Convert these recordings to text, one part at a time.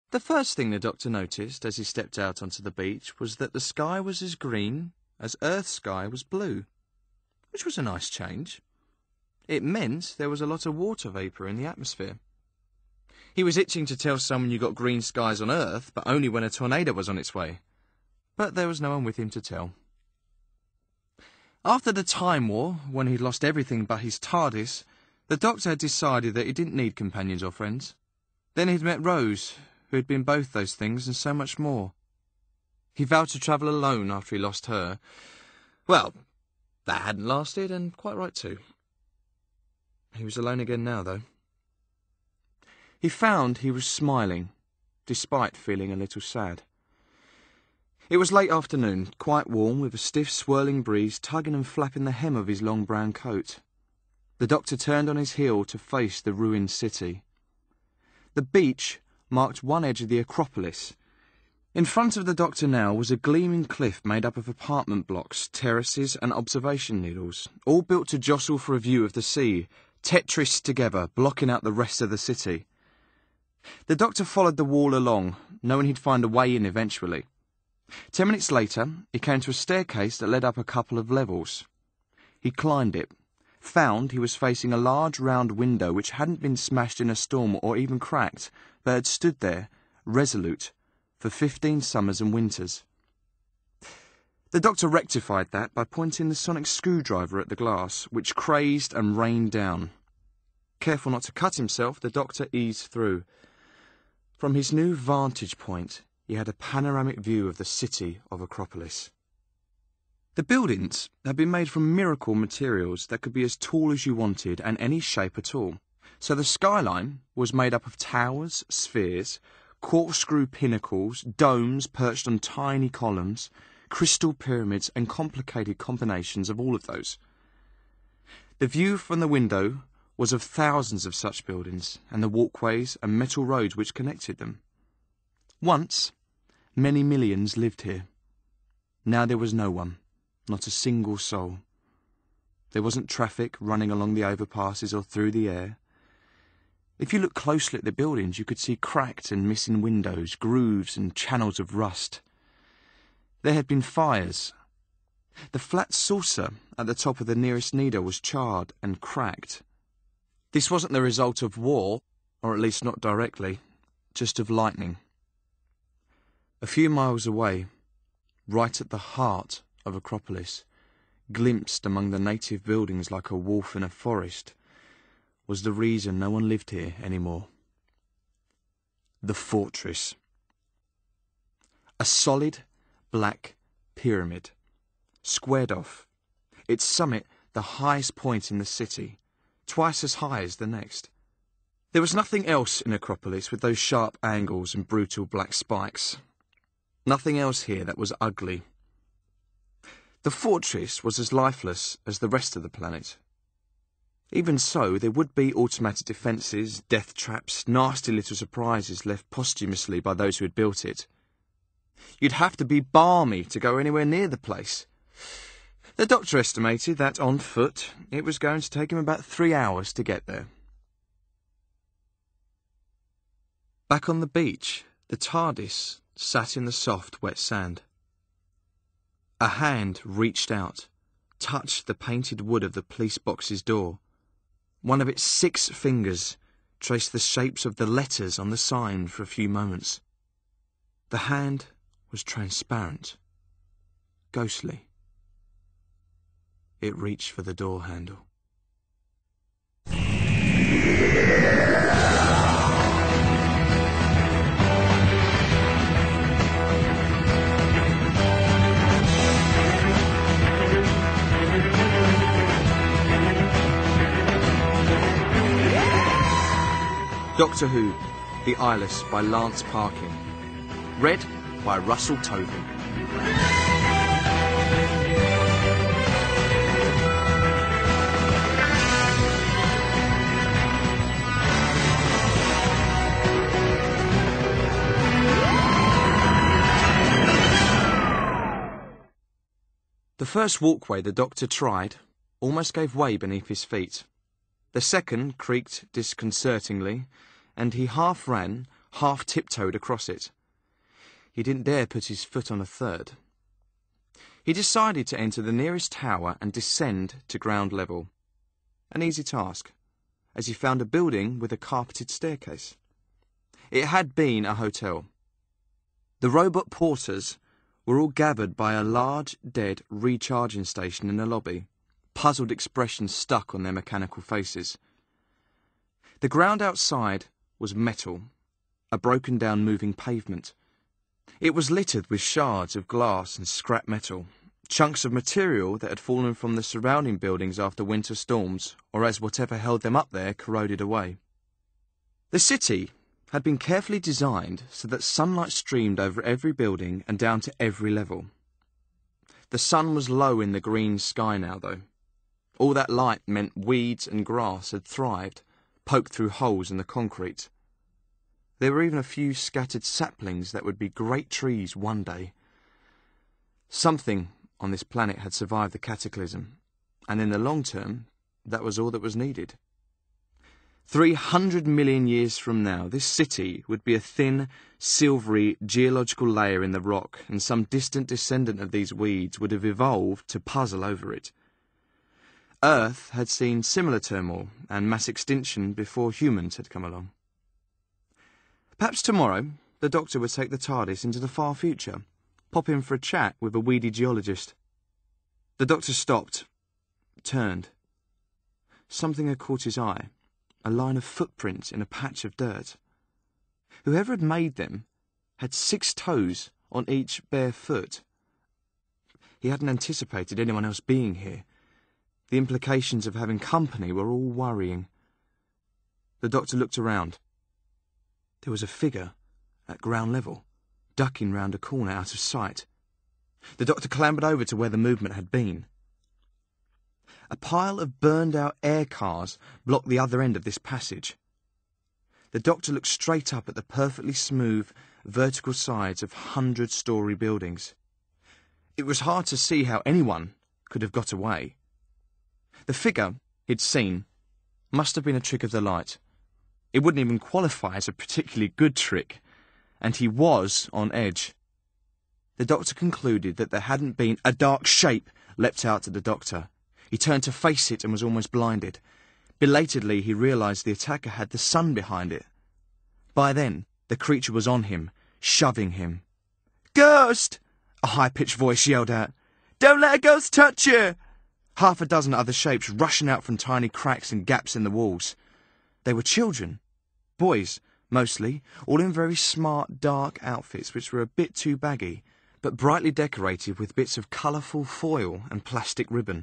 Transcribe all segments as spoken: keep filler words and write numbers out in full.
The first thing the doctor noticed as he stepped out onto the beach was that the sky was as green as Earth's sky was blue, which was a nice change. It meant there was a lot of water vapour in the atmosphere. He was itching to tell someone you got green skies on Earth, but only when a tornado was on its way. But there was no one with him to tell. After the Time War, when he'd lost everything but his TARDIS, the Doctor had decided that he didn't need companions or friends. Then he'd met Rose, who had been both those things and so much more. He vowed to travel alone after he lost her. Well, that hadn't lasted, and quite right too. He was alone again now, though. He found he was smiling, despite feeling a little sad. It was late afternoon, quite warm, with a stiff swirling breeze tugging and flapping the hem of his long brown coat. The Doctor turned on his heel to face the ruined city. The beach marked one edge of the Acropolis. In front of the Doctor now was a gleaming cliff made up of apartment blocks, terraces and observation needles, all built to jostle for a view of the sea, tetrised together, blocking out the rest of the city. The Doctor followed the wall along, knowing he'd find a way in eventually. Ten minutes later, he came to a staircase that led up a couple of levels. He climbed it, found he was facing a large round window which hadn't been smashed in a storm or even cracked, but had stood there, resolute, for fifteen summers and winters. The Doctor rectified that by pointing the sonic screwdriver at the glass, which crazed and rained down. Careful not to cut himself, the Doctor eased through. From his new vantage point, he had a panoramic view of the city of Acropolis. The buildings had been made from miracle materials that could be as tall as you wanted and any shape at all. So the skyline was made up of towers, spheres, corkscrew pinnacles, domes perched on tiny columns, crystal pyramids and complicated combinations of all of those. The view from the window was of thousands of such buildings and the walkways and metal roads which connected them. Once, many millions lived here. Now there was no one, not a single soul. There wasn't traffic running along the overpasses or through the air. If you looked closely at the buildings, you could see cracked and missing windows, grooves and channels of rust. There had been fires. The flat saucer at the top of the nearest needle was charred and cracked. This wasn't the result of war, or at least not directly, just of lightning. A few miles away, right at the heart of Acropolis, glimpsed among the native buildings like a wolf in a forest, was the reason no one lived here anymore. The fortress. A solid, black pyramid, squared off, its summit the highest point in the city, twice as high as the next. There was nothing else in Acropolis with those sharp angles and brutal black spikes. Nothing else here that was ugly. The fortress was as lifeless as the rest of the planet. Even so, there would be automatic defences, death traps, nasty little surprises left posthumously by those who had built it. You'd have to be balmy to go anywhere near the place. The Doctor estimated that, on foot, it was going to take him about three hours to get there. Back on the beach, the TARDIS sat in the soft, wet sand. A hand reached out, touched the painted wood of the police box's door. One of its six fingers traced the shapes of the letters on the sign for a few moments. The hand was transparent, ghostly. It reached for the door handle. Doctor Who, The Eyeless by Lance Parkin. Read by Russell Tovey. The first walkway the Doctor tried almost gave way beneath his feet. The second creaked disconcertingly, and he half ran, half tiptoed across it. He didn't dare put his foot on a third. He decided to enter the nearest tower and descend to ground level. An easy task, as he found a building with a carpeted staircase. It had been a hotel. The robot porters were all gathered by a large, dead recharging station in the lobby, puzzled expressions stuck on their mechanical faces. The ground outside was metal, a broken-down moving pavement. It was littered with shards of glass and scrap metal, chunks of material that had fallen from the surrounding buildings after winter storms, or as whatever held them up there corroded away. The city had been carefully designed so that sunlight streamed over every building and down to every level. The sun was low in the green sky now, though. All that light meant weeds and grass had thrived, poked through holes in the concrete. There were even a few scattered saplings that would be great trees one day. Something on this planet had survived the cataclysm, and in the long term, that was all that was needed. Three hundred million years from now, this city would be a thin, silvery geological layer in the rock, and some distant descendant of these weeds would have evolved to puzzle over it. Earth had seen similar turmoil and mass extinction before humans had come along. Perhaps tomorrow, the Doctor would take the TARDIS into the far future, pop in for a chat with a weedy geologist. The Doctor stopped, turned. Something had caught his eye. A line of footprints in a patch of dirt. Whoever had made them had six toes on each bare foot. He hadn't anticipated anyone else being here. The implications of having company were all worrying. The Doctor looked around. There was a figure at ground level, ducking round a corner out of sight. The Doctor clambered over to where the movement had been. A pile of burned-out air cars blocked the other end of this passage. The Doctor looked straight up at the perfectly smooth, vertical sides of hundred-storey buildings. It was hard to see how anyone could have got away. The figure he'd seen must have been a trick of the light. It wouldn't even qualify as a particularly good trick, and he was on edge. The Doctor concluded that there hadn't been a dark shape leapt out at the Doctor. He turned to face it and was almost blinded. Belatedly, he realised the attacker had the sun behind it. By then, the creature was on him, shoving him. "Ghost!" a high-pitched voice yelled out. "Don't let a ghost touch you!" Half a dozen other shapes rushing out from tiny cracks and gaps in the walls. They were children. Boys, mostly, all in very smart, dark outfits which were a bit too baggy, but brightly decorated with bits of colourful foil and plastic ribbon.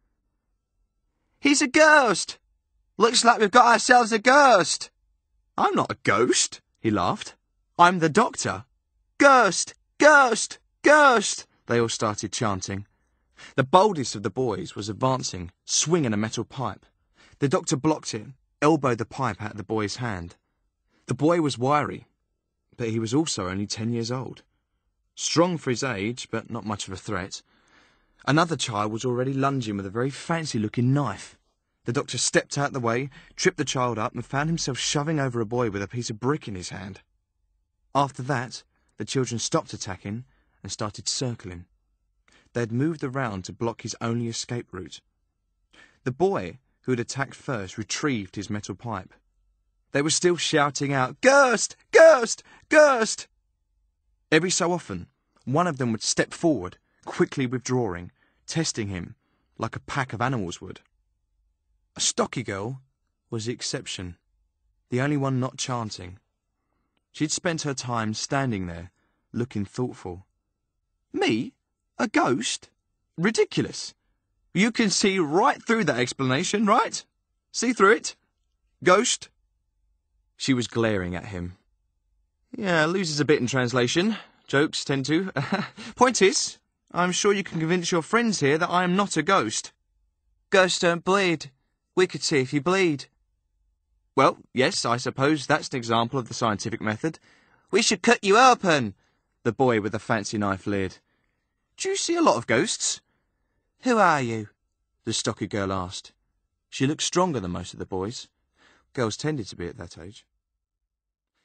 "He's a ghost! Looks like we've got ourselves a ghost!" "I'm not a ghost," he laughed. "I'm the Doctor." "Ghost! Ghost! Ghost!" they all started chanting. The boldest of the boys was advancing, swinging a metal pipe. The Doctor blocked it, elbowed the pipe out of the boy's hand. The boy was wiry, but he was also only ten years old. Strong for his age, but not much of a threat. Another child was already lunging with a very fancy-looking knife. The Doctor stepped out the way, tripped the child up, and found himself shoving over a boy with a piece of brick in his hand. After that, the children stopped attacking and started circling. They had moved around to block his only escape route. The boy, who had attacked first, retrieved his metal pipe. They were still shouting out, "Ghost! Ghost! Ghost!" Every so often, one of them would step forward, quickly withdrawing, testing him like a pack of animals would. A stocky girl was the exception, the only one not chanting. She'd spent her time standing there, looking thoughtful. "Me? A ghost? Ridiculous. You can see right through that explanation, right? See through it? Ghost?" She was glaring at him. "Yeah, loses a bit in translation. Jokes tend to. Point is, I'm sure you can convince your friends here that I am not a ghost." "Ghosts don't bleed. We could see if you bleed." "Well, yes, I suppose that's an example of the scientific method." "We should cut you open," the boy with the fancy knife leered. "Do you see a lot of ghosts?" "Who are you?" the stocky girl asked. She looked stronger than most of the boys. Girls tended to be at that age.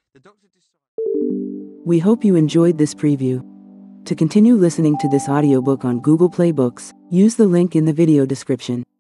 The Doctor decided... We hope you enjoyed this preview. To continue listening to this audiobook on Google Play Books, use the link in the video description.